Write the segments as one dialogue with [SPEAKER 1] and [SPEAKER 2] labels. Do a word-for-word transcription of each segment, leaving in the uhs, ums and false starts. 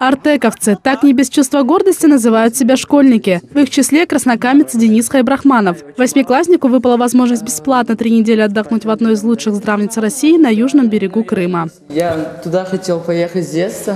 [SPEAKER 1] Артековцы. Так не без чувства гордости называют себя школьники. В их числе краснокамец Денис Хайбрахманов. Восьмикласснику выпала возможность бесплатно три недели отдохнуть в одной из лучших здравниц России на южном берегу Крыма.
[SPEAKER 2] Я туда хотел поехать с детства.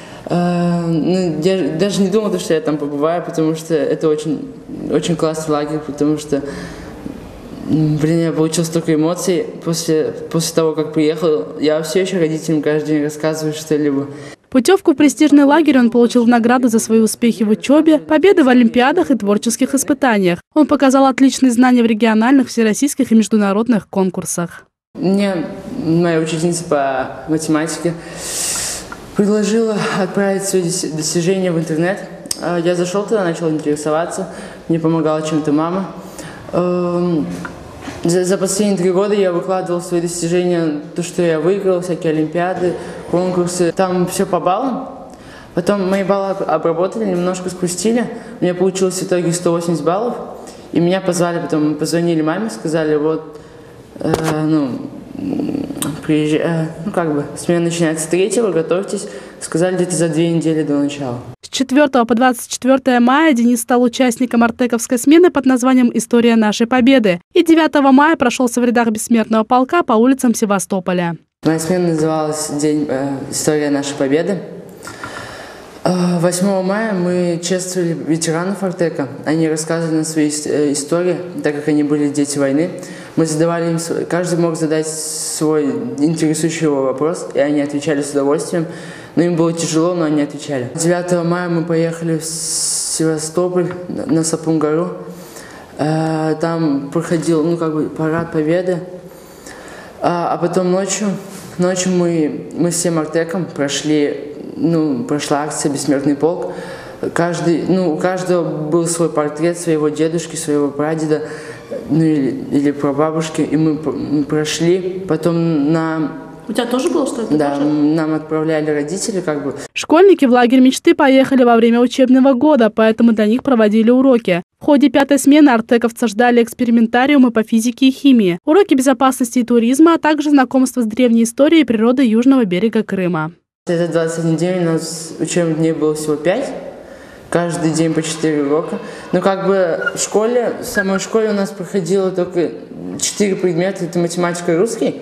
[SPEAKER 2] Я даже не думал, что я там побываю, потому что это очень, очень классный лагерь, потому что, блин, я получил столько эмоций после, после того, как приехал. Я все еще родителям каждый день рассказываю что-либо.
[SPEAKER 1] Путевку в престижный лагерь он получил в награду за свои успехи в учебе, победы в олимпиадах и творческих испытаниях. Он показал отличные знания в региональных, всероссийских и международных конкурсах.
[SPEAKER 2] Мне моя учительница по математике предложила отправить свои достижения в интернет. Я зашел туда, начал интересоваться, мне помогала чем-то мама. За, за последние три года я выкладывал свои достижения, то, что я выиграл, всякие олимпиады, конкурсы. Там все по баллам. Потом мои баллы обработали, немножко спустили. У меня получилось в итоге сто восемьдесят баллов. И меня позвали, потом позвонили маме, сказали, вот, э, ну, приезжай, э, ну, как бы, смена начинается с третьего, готовьтесь. Сказали где-то за две недели до начала.
[SPEAKER 1] С четвёртого по двадцать четвёртое мая Денис стал участником артековской смены под названием «История нашей победы». И девятого мая прошелся в рядах бессмертного полка по улицам Севастополя.
[SPEAKER 2] Моя смена называлась «День э, История нашей победы». восьмого мая мы чествовали ветеранов Артека. Они рассказывали нам свои истории, так как они были дети войны. Мы задавали им, каждый мог задать свой интересующий его вопрос, и они отвечали с удовольствием. Но им было тяжело, но они отвечали. девятого мая мы поехали в Севастополь, на Сапун-гору. Там проходил, ну, как бы, парад Победы. А потом ночью, ночью мы, мы с всем Артеком прошли, ну, прошла акция «Бессмертный полк». Каждый, ну, у каждого был свой портрет своего дедушки, своего прадеда, ну, или, или прабабушки. И мы, мы прошли. Потом на...
[SPEAKER 3] У тебя тоже было что-то?
[SPEAKER 2] Да, тоже? Нам отправляли родители, как бы.
[SPEAKER 1] Школьники в лагерь мечты поехали во время учебного года, поэтому для них проводили уроки. В ходе пятой смены артековцы ждали экспериментариумы по физике и химии, уроки безопасности и туризма, а также знакомство с древней историей и природой южного берега Крыма.
[SPEAKER 2] За двадцать один день у нас учебных дней было всего пять. Каждый день по четыре урока. Но как бы в школе, в самой школе у нас проходило только четыре предмета. Это математика и русский.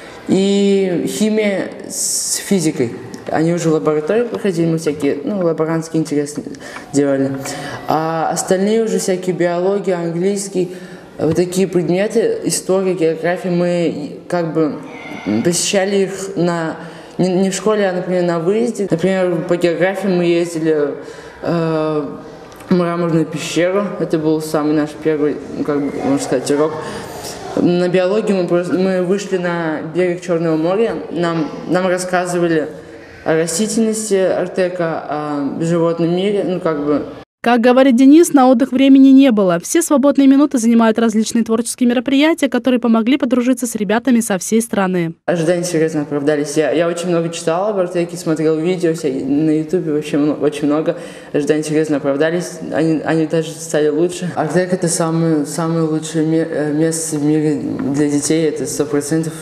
[SPEAKER 2] И химия с физикой. Они уже в лаборатории проходили, мы всякие, ну, лаборантские интересные делали. А остальные уже всякие биология, английский, вот такие предметы, история, география, мы как бы посещали их на, не, не в школе, а, например, на выезде. Например, по географии мы ездили э, в Мраморную пещеру. Это был самый наш первый, ну, как бы, можно сказать, урок. На биологии мы, просто, мы вышли на берег Черного моря, нам, нам рассказывали о растительности Артека, о животном мире, ну как бы.
[SPEAKER 1] Как говорит Денис, на отдых времени не было. Все свободные минуты занимают различные творческие мероприятия, которые помогли подружиться с ребятами со всей страны.
[SPEAKER 2] Ожидания серьезно оправдались. Я, я очень много читал об Артеке, смотрел видео все, на ютубе, вообще очень много. Ожидания серьезно оправдались, они, они даже стали лучше. Артек — это самое, самое лучшее место в мире для детей, это сто процентов.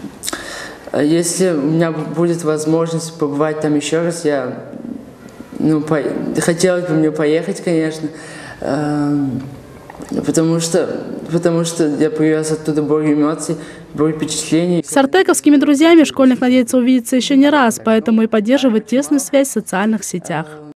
[SPEAKER 2] Если у меня будет возможность побывать там еще раз, я... Ну, по... хотелось бы мне поехать, конечно, э... потому что, потому что я привез оттуда бурю эмоций, бурю впечатлений.
[SPEAKER 1] С артековскими друзьями школьник надеется увидеться еще не раз, поэтому и поддерживает тесную связь в социальных сетях.